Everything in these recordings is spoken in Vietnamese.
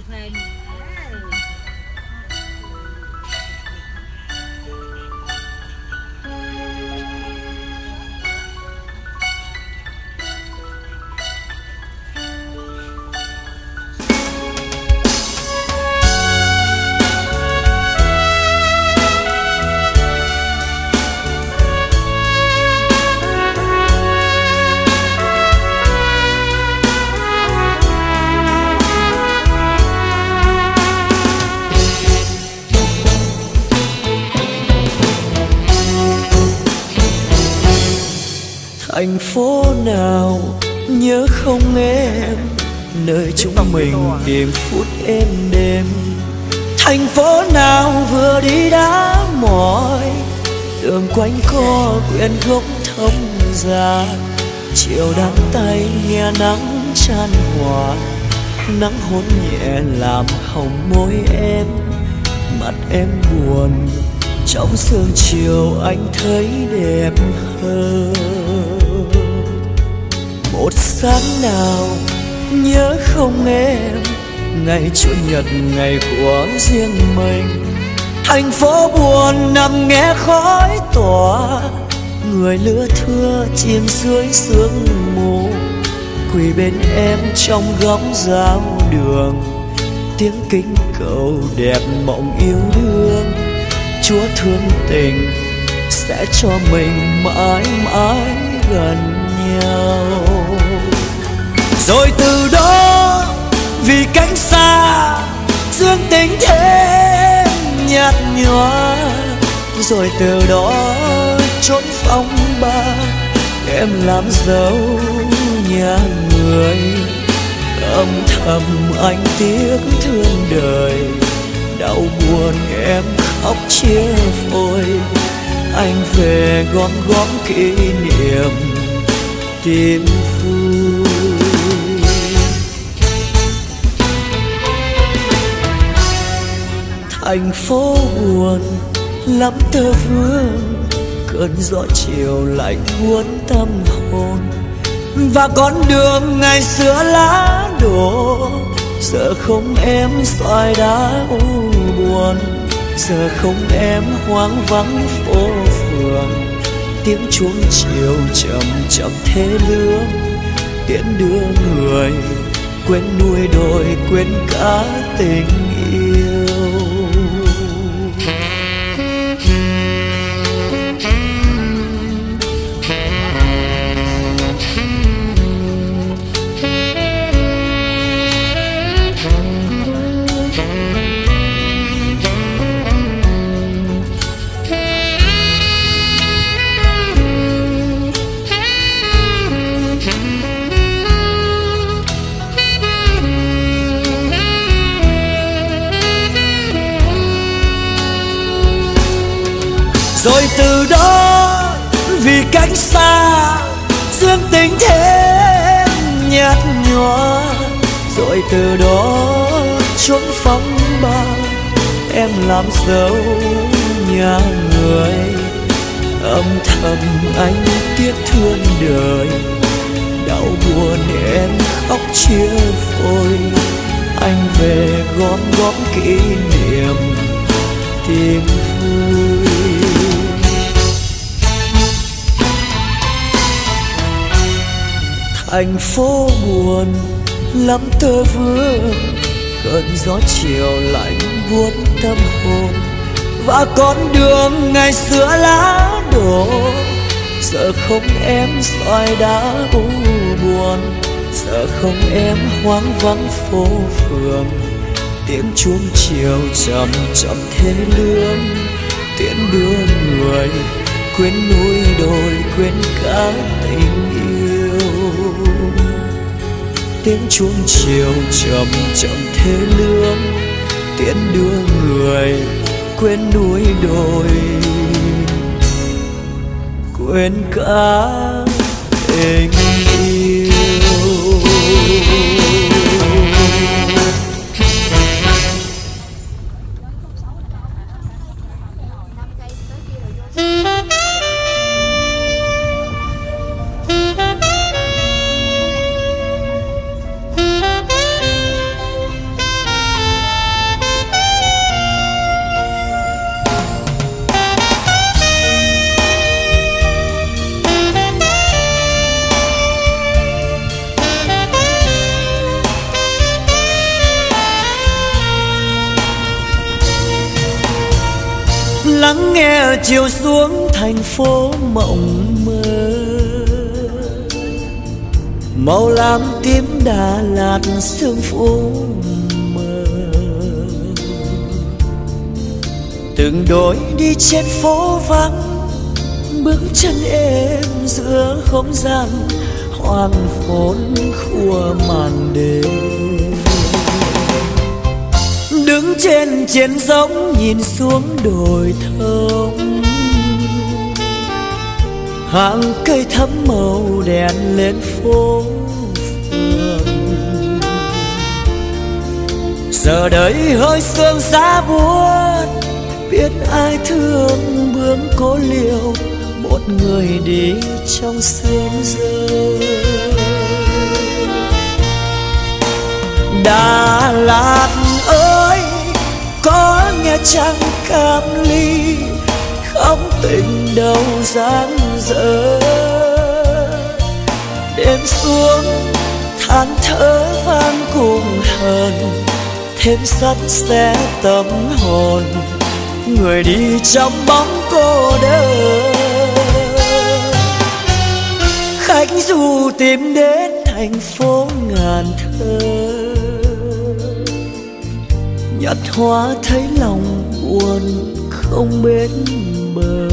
chụp hình. Thành phố nào nhớ không em, nơi chúng mình tìm phút êm đêm. Thành phố nào vừa đi đã mỏi, đường quanh co quyện gốc thông già. Chiều đắng tay nghe nắng chan hòa, nắng hôn nhẹ làm hồng môi em. Mặt em buồn trong sương chiều anh thấy đẹp hơn. Một sáng nào nhớ không em, ngày chủ nhật ngày của riêng mình. Thành phố buồn nằm nghe khói tỏa, người lứa thưa chìm dưới sương mù. Quỳ bên em trong góc giao đường, tiếng kính cầu đẹp mộng yêu đương. Chúa thương tình sẽ cho mình mãi mãi gần nhau. Rồi từ đó vì cánh xa dương tính thêm nhạt nhòa. Rồi từ đó trốn phong ba em làm dấu nhà người. Âm thầm anh tiếc thương đời, đau buồn em khóc chia phôi. Anh về gom góp kỷ niệm tìm vui. Thành phố buồn lắm tơ vương, cơn gió chiều lạnh buốt tâm hồn. Và con đường ngày xưa lá đổ, giờ không em xoài đá u buồn. Giờ không em hoang vắng phố phường, tiếng chuông chiều chậm chậm thế lương. Tiễn đưa người quên nuôi đôi quên cả tình yêu. Rồi từ đó vì cách xa dương tính thêm nhạt nhòa. Rồi từ đó trốn phong ba em làm dấu nhà người. Âm thầm anh tiếc thương đời, đau buồn em khóc chia phôi. Anh về gom góp kỷ niệm tìm vui. Thành phố buồn lắm tơ vương, cơn gió chiều lạnh buốt tâm hồn. Và con đường ngày xưa lá đổ, giờ không em xoài đá u buồn. Giờ không em hoang vắng phố phường, tiếng chuông chiều chậm chậm thế lương. Tiễn đưa người quên núi đồi quên cả tình yêu. Tiếng chuông chiều chậm chậm thế lương. Tiễn đưa người quên núi đồi quên cả tình yêu. lắng nghe chiều xuống thành phố mộng mơ. Màu lam tím Đà Lạt sương phố mờ, từng đôi đi trên phố vắng, bước chân êm giữa không gian hoàng hôn khua màn đêm. Đứng trên chiến giống nhìn xuống đồi thông, hàng cây thắm màu đèn lên phố phường. Giờ đây hơi sương giá buốt, biết ai thương bướm cố liều, một người đi trong sương rơi. Đà Lạt ơi, có nghe chăng cam ly, không tình đâu dang dở. Đêm xuống than thở vang cùng hờn, thêm sắt sẽ tâm hồn người đi trong bóng cô đơn. Khách du tìm đến thành phố ngàn thơ, nhặt hoa thấy lòng buồn không bến bờ.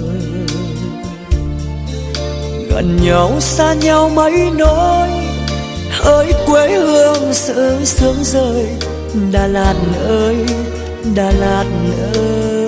Gần nhau xa nhau mấy nỗi, hỡi quê hương sự sương rơi. Đà Lạt ơi, Đà Lạt ơi.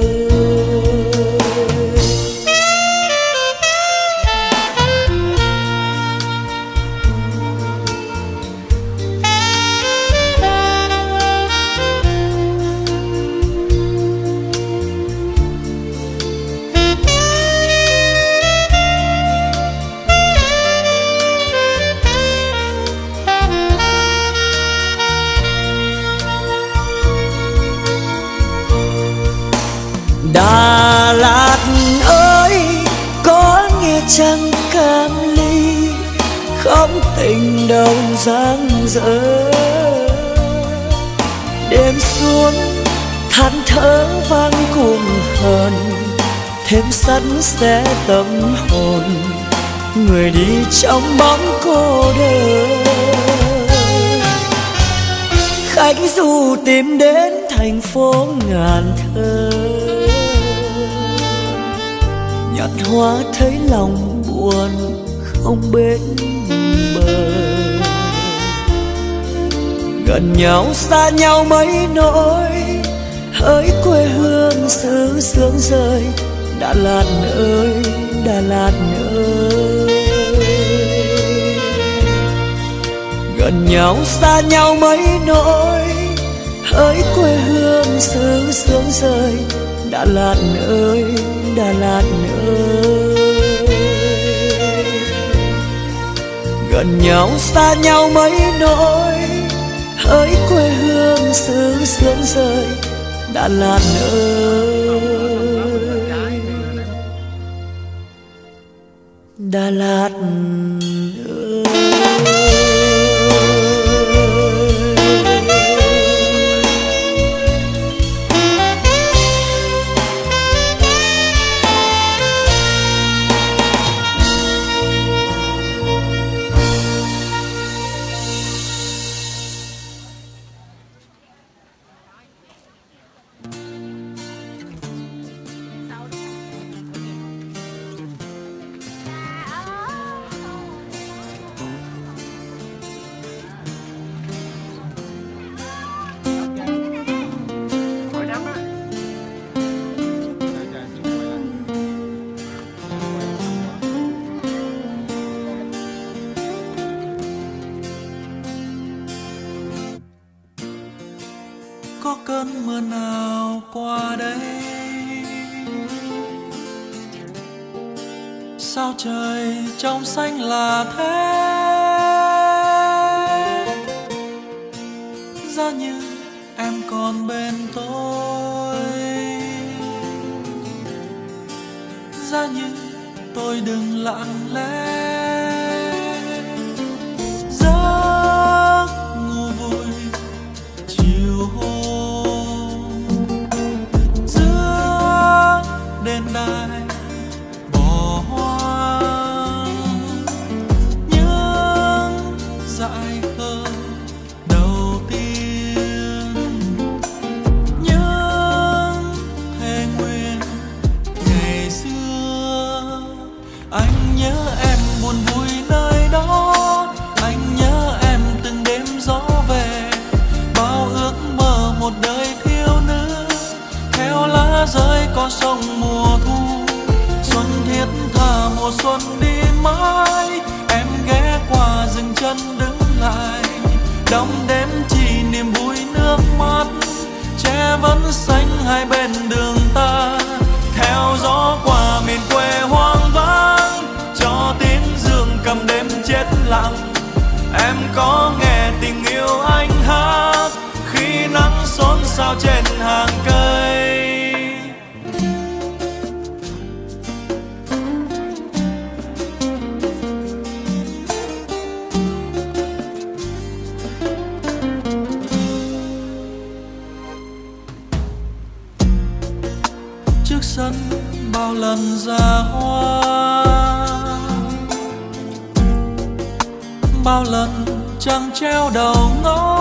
Đà Lạt ơi, có nghe chăng cam ly, không tình đâu dang dở. Đêm xuống than thở vang cùng hờn, thêm sắt sẽ tâm hồn người đi trong bóng cô đơn. Khách du tìm đến thành phố ngàn thơ, nhặt hoa thấy lòng buồn không bến bờ. Gần nhau xa nhau mấy nỗi, hỡi quê hương xứ sương rơi. Đà Lạt ơi, Đà Lạt ơi. Gần nhau xa nhau mấy nỗi, hỡi quê hương xứ sương rơi. Đà Lạt ơi, Đà Lạt ơi. Gần nhau xa nhau mấy nỗi, hỡi quê hương xứ sương rơi. Đà Lạt ơi, Đà Lạt ơi. Có cơn mưa nào qua đây, sao trời trong xanh là thế. Giá như em còn bên tôi, giá như tôi đừng lặng lẽ. Giấc ngủ vui chiều hôm, giữa có nghe tình yêu anh hát khi nắng xôn xao trên hàng cây. Trước sân bao lần ra hoa, bao lần trăng treo đầu ngõ.